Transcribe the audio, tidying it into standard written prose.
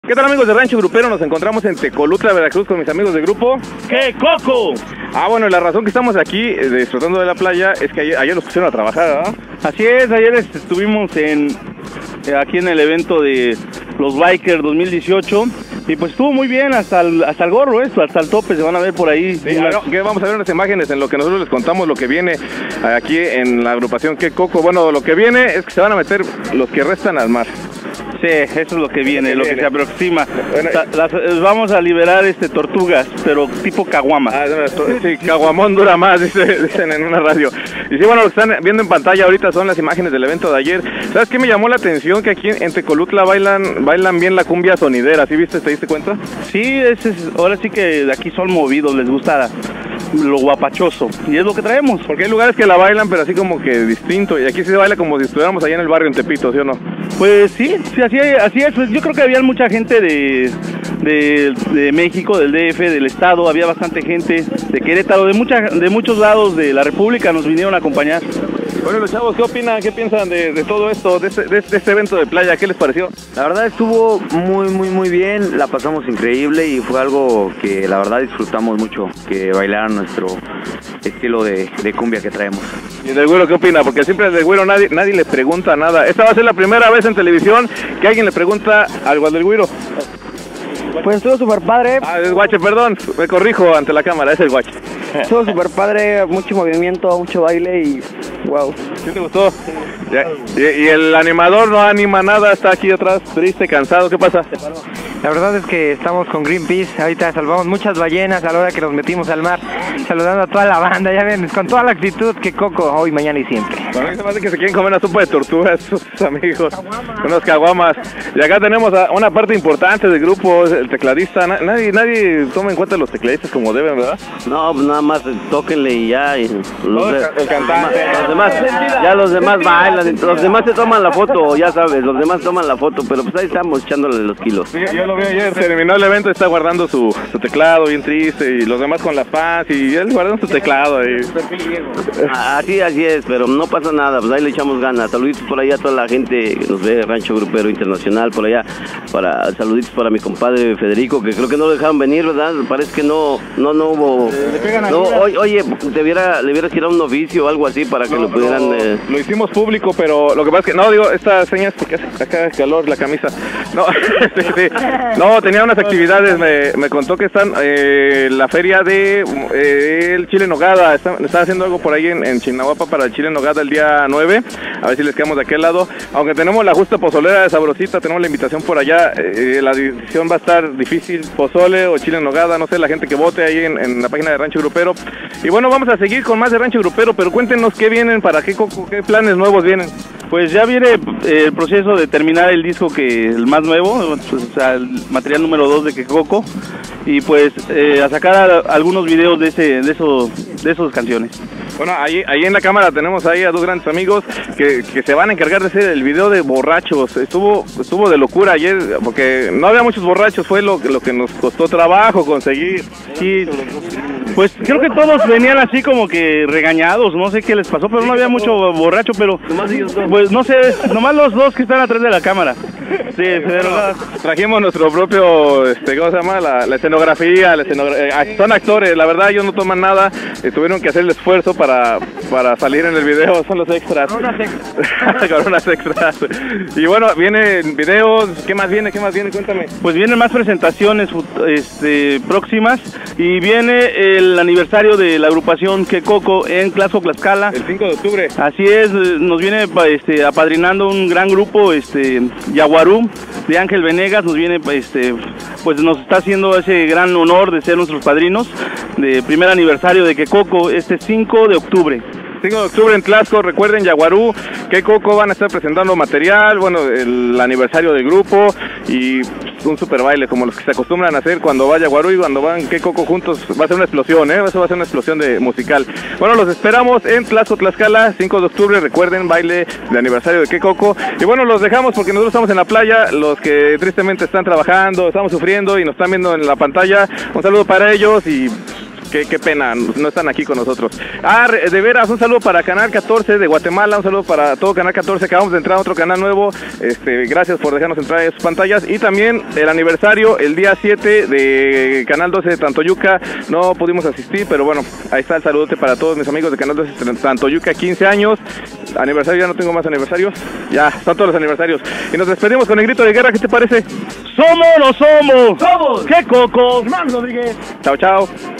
¿Qué tal, amigos de Rancho Grupero? Nos encontramos en Tecolutla, Veracruz, con mis amigos de grupo ¡Que Coco! Bueno, la razón que estamos aquí disfrutando de la playa es que ayer nos pusieron a trabajar, ¿verdad? Así es, ayer estuvimos aquí en el evento de los Bikers 2018 y pues estuvo muy bien hasta el gorro, hasta el tope, se van a ver por ahí. Sí, que vamos a ver unas imágenes en lo que nosotros les contamos lo que viene aquí en la agrupación Que Coco. Bueno, lo que viene es que se van a meter los que restan al mar. Sí, eso es lo que viene, lo que se aproxima. Vamos a liberar tortugas, pero tipo caguama. Sí, caguamón dura más, dicen en una radio. Y sí, bueno, lo que están viendo en pantalla ahorita son las imágenes del evento de ayer. ¿Sabes qué me llamó la atención? Que aquí en Tecolutla bailan bien la cumbia sonidera, ¿sí viste? ¿Te diste cuenta? Sí, ahora sí que de aquí son movidos, les gusta lo guapachoso, y es lo que traemos. Porque hay lugares que la bailan, pero así como que distinto, y aquí sí se baila como si estuviéramos allá en el barrio en Tepito, ¿sí o no? Pues sí, así es. Pues yo creo que había mucha gente de México, del DF, del estado, había bastante gente de Querétaro, de muchos lados de la República nos vinieron a acompañar. Bueno, los chavos, ¿qué opinan? ¿Qué piensan de todo esto, de este evento de playa? ¿Qué les pareció? La verdad estuvo muy bien, la pasamos increíble y fue algo que la verdad disfrutamos mucho, que bailaran nuestro estilo de cumbia que traemos. ¿Y del güero qué opina? Porque siempre del güero nadie le pregunta nada. Esta va a ser la primera vez en televisión que alguien le pregunta algo al del güero. Pues estuvo súper padre. Es Guache, perdón, me corrijo ante la cámara, es el Guache. Estuvo súper padre, mucho movimiento, mucho baile y wow. ¿Sí te gustó? Y el animador no anima nada, está aquí atrás, triste, cansado, ¿qué pasa? La verdad es que estamos con Greenpeace, ahorita salvamos muchas ballenas a la hora que nos metimos al mar, saludando a toda la banda, ya ven, con toda la actitud que Coco, hoy, mañana y siempre. Bueno, a mí se me hace que se quieren comer una sopa de tortugas sus amigos, unos caguamas. Y acá tenemos a una parte importante del grupo, el tecladista. Nadie toma en cuenta los tecladistas como deben, ¿verdad? No, pues nada más tóquenle y ya. El cantante. Los demás bailan, los demás se toman la foto, ya sabes, los demás toman la foto, pero pues ahí estamos echándole los kilos. Sí, yo lo vi ayer, terminó el evento, está guardando su teclado bien triste, y los demás con la paz, y él guardando su teclado ahí. Así es, pero no pasa nada, pues ahí le echamos ganas. Saluditos por allá a toda la gente que nos ve, Rancho Grupero Internacional, por allá, saluditos para mi compadre Federico, que creo que no lo dejaron venir, ¿verdad? Parece que no hubo... Oye, le hubieras tirado un oficio o algo así para que lo pudieran... Lo hicimos público, pero lo que pasa es que, esta seña es porque hace acá calor la camisa. No, tenía unas actividades, me contó que están la feria de el chile en nogada, están haciendo algo por ahí en Chinahuapa para el chile en nogada el día 9, a ver si les quedamos de aquel lado, aunque tenemos la justa pozolera de Sabrosita, tenemos la invitación por allá, la decisión va a estar difícil, pozole o chile en nogada, no sé, la gente que vote ahí en la página de Rancho Grupero. Y bueno, vamos a seguir con más de Rancho Grupero, pero cuéntenos qué vienen, para qué planes nuevos vienen. Pues ya viene el proceso de terminar el disco, el más nuevo, pues, o sea, el material número 2 de Que Coco, y pues a sacar algunos videos de esas canciones. Bueno, ahí en la cámara tenemos ahí a dos grandes amigos que se van a encargar de hacer el video de borrachos. Estuvo de locura ayer, porque no había muchos borrachos, fue lo que nos costó trabajo conseguir. Sí, pues creo que todos venían así como que regañados, no sé qué les pasó, pero no había mucho borracho, pero pues no sé, nomás los dos que están atrás de la cámara. Sí, pero trajimos nuestro propio, ¿cómo se llama? La escenografía, son actores, la verdad ellos no toman nada, tuvieron que hacer el esfuerzo para salir en el video, son los extras. Con unas extras. Y bueno, vienen videos, ¿qué más viene? Cuéntame. Pues vienen más presentaciones próximas, y viene el aniversario de la agrupación Que Coco en Tlaxco, Tlaxcala. El 5 de octubre. Así es, nos viene apadrinando un gran grupo, Yaguarú, de Ángel Venegas, nos viene, pues nos está haciendo ese gran honor de ser nuestros padrinos de primer aniversario de Que Coco, 5 de octubre. 5 de octubre en Tlaxco, recuerden, Yaguarú, Que Coco van a estar presentando material, bueno, el aniversario del grupo y un super baile como los que se acostumbran a hacer cuando va Yaguarú y cuando van Que Coco juntos. Va a ser una explosión, eso va a ser una explosión musical. Bueno, los esperamos en Tlaxco, Tlaxcala, 5 de octubre, recuerden, baile de aniversario de Que Coco. Y bueno, los dejamos porque nosotros estamos en la playa, los que tristemente están trabajando, estamos sufriendo y nos están viendo en la pantalla. Un saludo para ellos y qué pena, no están aquí con nosotros. De veras, un saludo para Canal 14 de Guatemala, un saludo para todo Canal 14, acabamos de entrar a otro canal nuevo, gracias por dejarnos entrar en sus pantallas, y también el aniversario, el día 7 de Canal 12 de Tantoyuca, no pudimos asistir, pero bueno, ahí está el saludote para todos mis amigos de Canal 12 de Tantoyuca, 15 años, aniversario, ya no tengo más aniversarios, ya, están todos los aniversarios, y nos despedimos con el grito de guerra, ¿qué te parece? ¡Somos, no somos! ¡Somos! ¡Qué coco! Chao, chao.